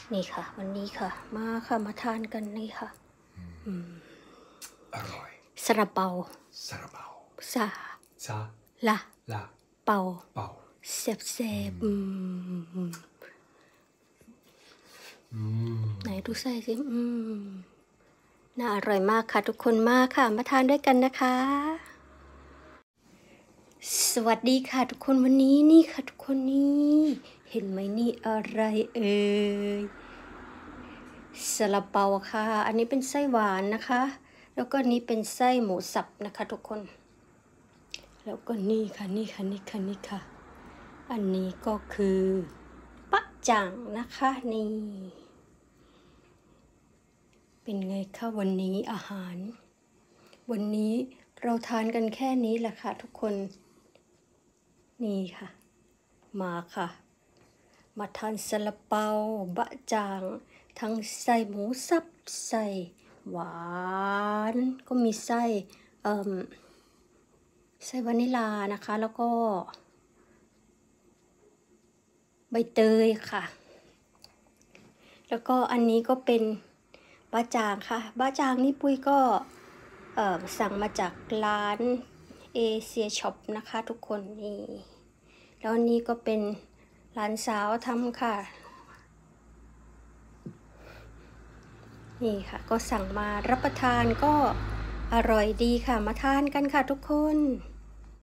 นี่ค่ะวันนี้ค่ะมาค่ะมาทานกันนี่ค่ะอร่อยซาลาเปาซาลาเปาซาลาเปาแซ่บไหนดูไส้สิน่าอร่อยมากค่ะทุกคนมากค่ะมาทานด้วยกันนะคะสวัสดีค่ะทุกคนวันนี้นี่ค่ะทุกคนนี่เห็นไหมนี่อะไรเอ่ยซาลาเปาค่ะอันนี้เป็นไส้หวานนะคะแล้วก็นี้เป็นไส้หมูสับนะคะทุกคนแล้วก็นี่ค่ะนี่ค่ะอันนี้ก็คือปะจ่างนะคะนี่เป็นไงคะวันนี้อาหารวันนี้เราทานกันแค่นี้แหละค่ะทุกคนนี่ค่ะมาค่ะมาทานซาลาเปาบะจ่างทั้งไส้หมูสับไส้หวานก็มีไส้วานิลานะคะแล้วก็ใบเตยค่ะแล้วก็อันนี้ก็เป็นบะจ่างค่ะบะจ่างนี่ปุ้ยก็สั่งมาจากร้านเอเชียช็อปนะคะทุกคนนี่แล้วอันนี้ก็เป็นหลานสาวทำค่ะนี่ค่ะก็สั่งมารับประทานก็อร่อยดีค่ะมาทานกันค่ะทุกคน